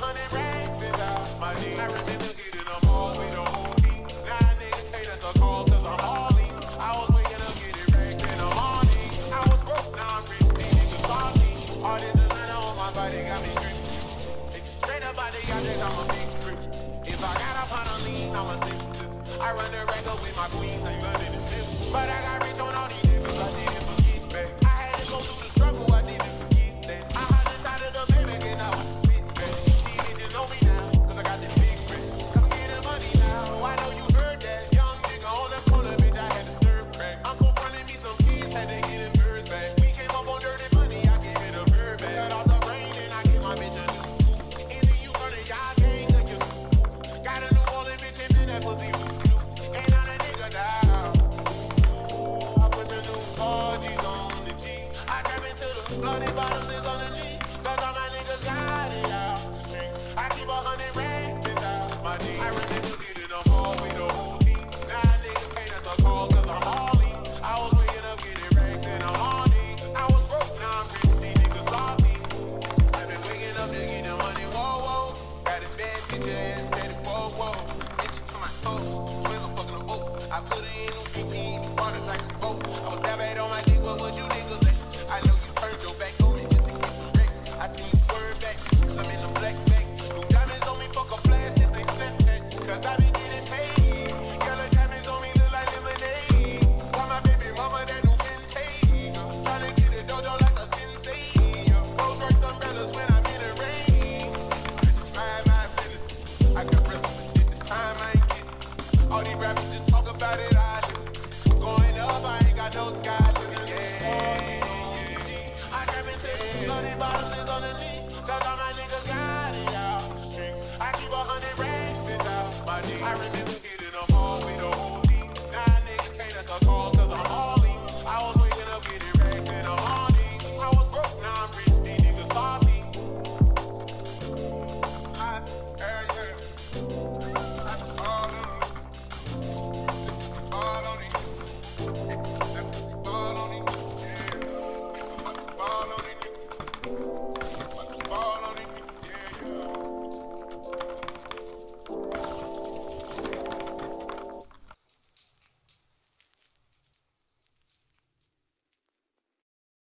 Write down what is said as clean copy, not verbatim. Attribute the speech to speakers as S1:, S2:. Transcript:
S1: 100 racks inside my jeans. I remember getting them all with the whole team. Now niggas pay us a call cause I'm hauling. I was waking up getting racks in the morning. I was broke, now I'm rich, these niggas salty. All this designer on my body got me dripping. Straight up out the object, I'm a big trip. If I got up on a lean, I'm a sensitive. I run the rack up with my queens, I learned it in this. But I got rich on all these niggas, I didn't forget back. I had to go through the struggle, I didn't forget that. I hopped inside of the Maybach and I was spit back. These niggas know me now, cause I got this big rich. Come get the money now, I know you heard that. Young nigga on the corner, bitch, I had to serve crack. Uncle fronted me some kids, had to get them birds back. We came up on dirty money, I gave it a bird back. Cut off the brain and I get my bitch a new coupe. Either you run a y'all gang or you got a New Orleans bitch and that pussy ain't not a nigga now. I put the new 4G's on the G. I trap into the bloody bottles is on the G. Cause all my niggas got it out the street. I keep 100 racks inside my jeans. I remember getting them all with the whole team. Now niggas pay us a call cause I'm hauling. I was waking up getting racks in the morning. I was broke, now I'm rich, these niggas salty. I been waking up to get the money, whoa, whoa. Got a bad bitch ass, steady, whoa, whoa. Bitch to my toes, swim, I'm fucking a boat. I put it in on BP, water like a boat. I was that bad on my dick, what was you niggas at? I know you turned your back on me just to get some wrecks. I see you swerve back, cause I'm in the black bag. New diamonds on me, fuck a flash, this ain't Snapchat. Cause I been getting paid. Yellow diamonds on me look like lemonade. Got my baby mama that new vintage. Tryna get a dojo like a sensei. Rolls Royce umbrellas when I'm in the rain. Bitches mind my business. I can really forget the time I ain't getting. All these rappers just talk about it, I listen. Going up, I ain't got no sky limit. I trap into the bloody bottles is on the G. Cause all my niggas got it out the street. I keep 100 racks inside my jeans. I remember